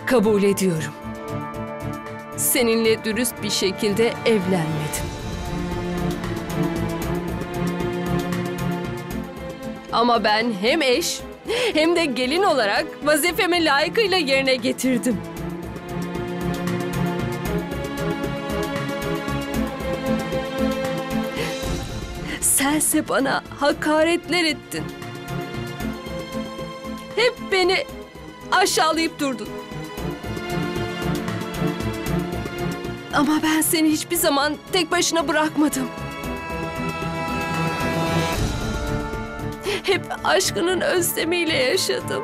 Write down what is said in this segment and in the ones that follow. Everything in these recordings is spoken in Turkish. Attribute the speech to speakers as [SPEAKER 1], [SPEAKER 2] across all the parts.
[SPEAKER 1] Kabul ediyorum. Seninle dürüst bir şekilde evlenmedim. Ama ben hem eş hem de gelin olarak vazifemi layıkıyla yerine getirdim. Sense bana hakaretler ettin. Hep beni aşağılayıp durdun. Ama ben seni hiçbir zaman tek başına bırakmadım. Hep aşkının özlemiyle yaşadım.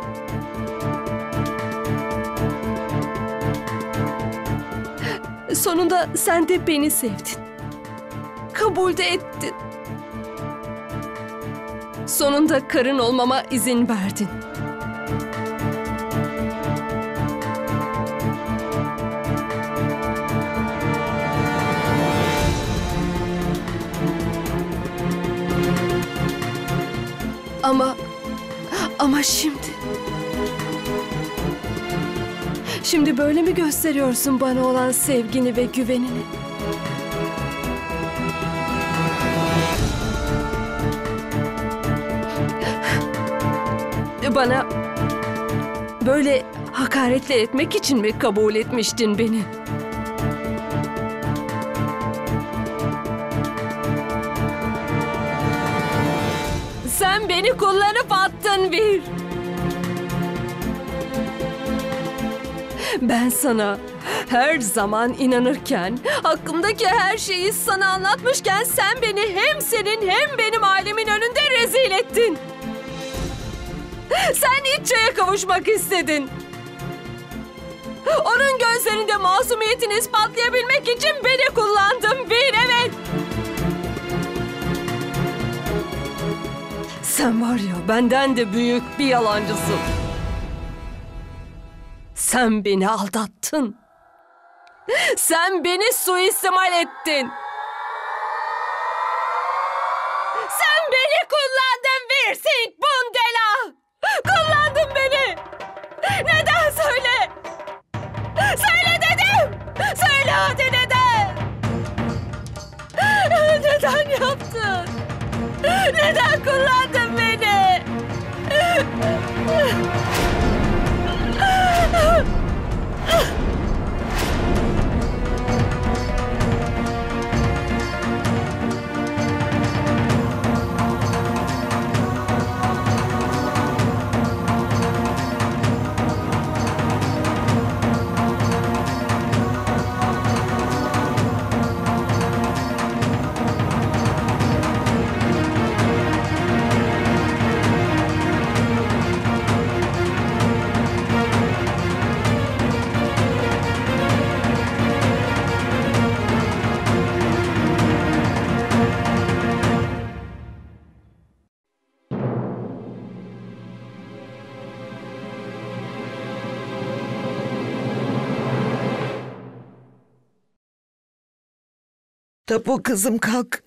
[SPEAKER 1] Sonunda sen de beni sevdin. Kabul de ettin. Sonunda karın olmama izin verdin. Ama şimdi böyle mi gösteriyorsun bana olan sevgini ve güvenini? Bana böyle hakaretler etmek için mi kabul etmiştin beni? Sen beni kullanıp attın bir. Ben sana her zaman inanırken, hakkımdaki her şeyi sana anlatmışken sen beni hem senin hem benim ailemin önünde rezil ettin. Sen İçça'ya kavuşmak istedin. Onun gözlerinde masumiyetini ispatlayabilmek için beni kullandın bir, evet. Sen var ya, benden de büyük bir yalancısın. Sen beni aldattın. Sen beni suistimal ettin. Sen beni kullandın bir sink bundela. Kullandın beni. Neden söyle? Söyle dedim. Söyle hadi neden? Neden yaptın? Neden kullandın beni?
[SPEAKER 2] Tapu kızım kalk.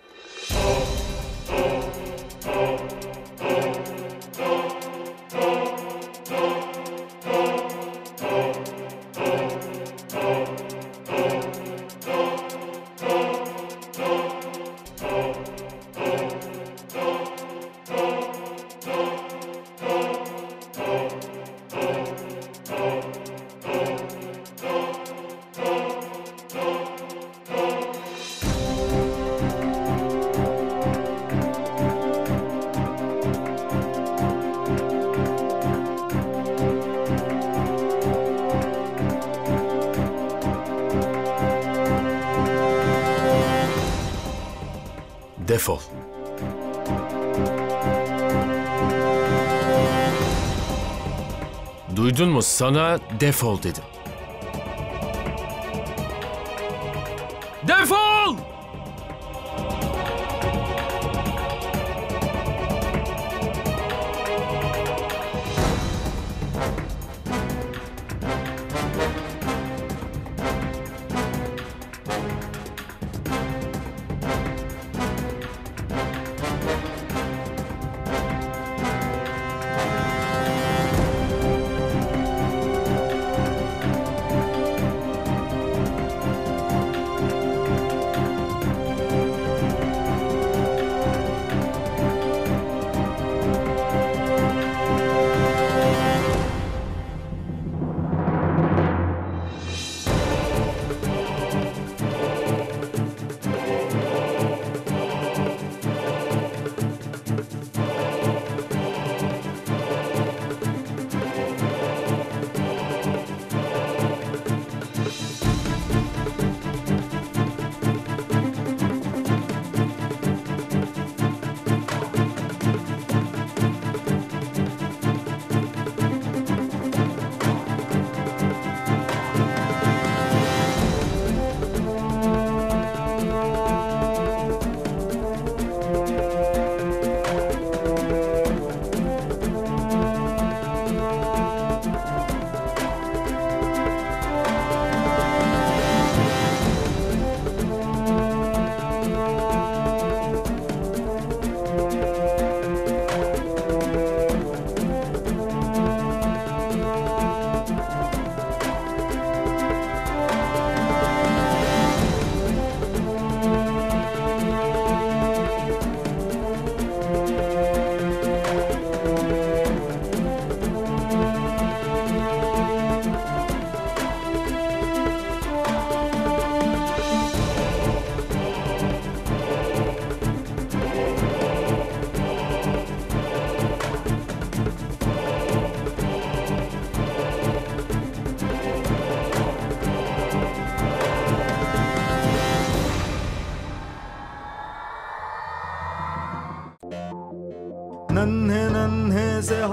[SPEAKER 3] Defol. Duydun mu? Sana defol dedim. Defol!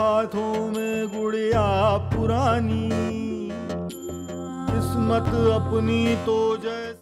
[SPEAKER 4] हाथों में गुड़िया पुरानी, किस्मत अपनी तो जैसे